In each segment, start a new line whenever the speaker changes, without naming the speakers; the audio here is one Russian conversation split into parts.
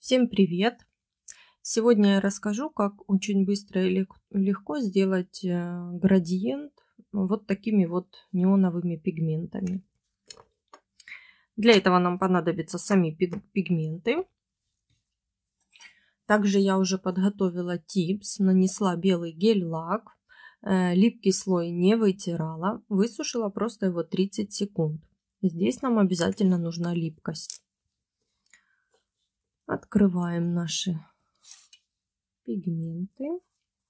Всем привет! Сегодня я расскажу, как очень быстро и легко сделать градиент вот такими вот неоновыми пигментами. Для этого нам понадобятся сами пигменты. Также я уже подготовила типс, нанесла белый гель-лак, липкий слой не вытирала, высушила просто его 30 секунд. Здесь нам обязательно нужна липкость. Открываем наши пигменты.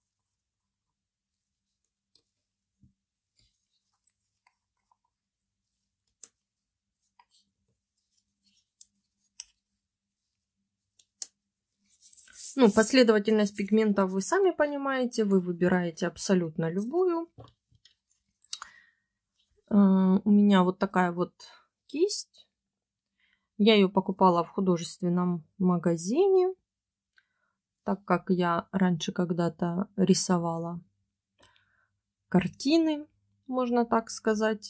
Последовательность пигментов вы сами понимаете, вы выбираете абсолютно любую. У меня вот такая вот кисть. Я ее покупала в художественном магазине, так как я раньше когда-то рисовала картины, можно так сказать.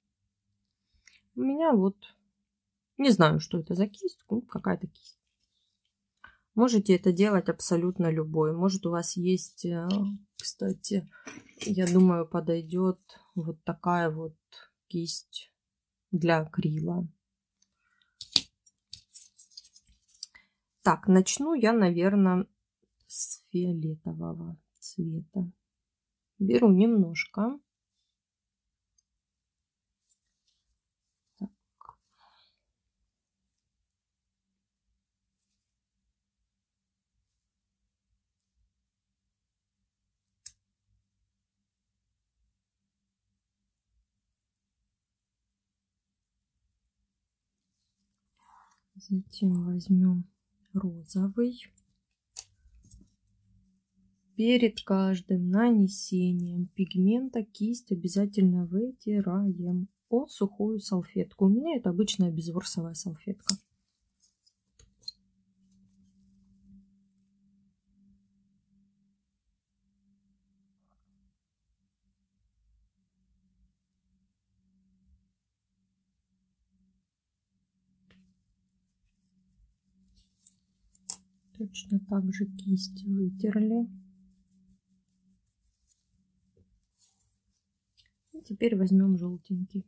У меня вот, не знаю, что это за кисть, какая-то кисть. Можете это делать абсолютно любой. Может, у вас есть, кстати, я думаю, подойдет вот такая вот кисть для акрила. Так, начну я, наверное, с фиолетового цвета. Беру немножко. Затем возьмем розовый. Перед каждым нанесением пигмента кисть обязательно вытираем о сухую салфетку. У меня это обычная безворсовая салфетка. Точно так же кисть вытерли. И теперь возьмем желтенький.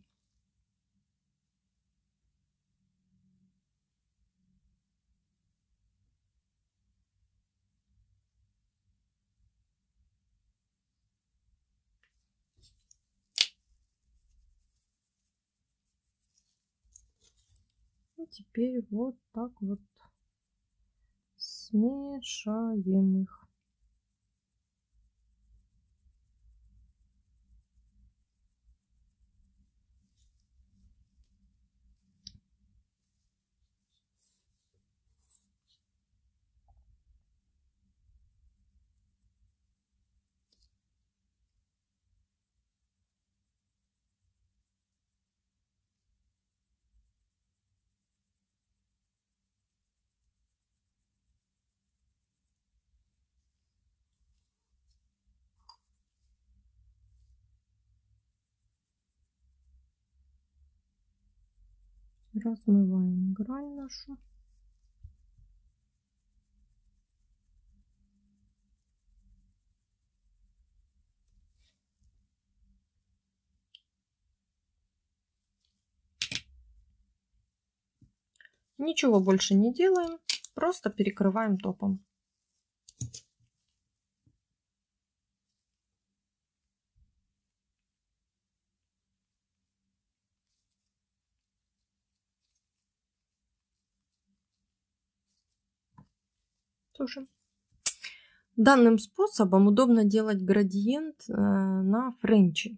И теперь вот так вот смешаем их. Размываем грань нашу. Ничего больше не делаем, просто перекрываем топом. Сушим. Данным способом удобно делать градиент на френче.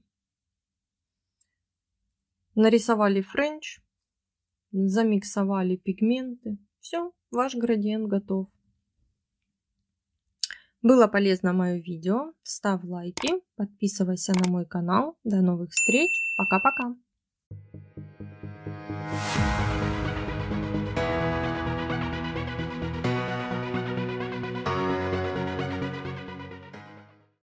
Нарисовали френч, замиксовали пигменты. Все, ваш градиент готов. Было полезно мое видео. Ставь лайки, подписывайся на мой канал. До новых встреч. Пока-пока.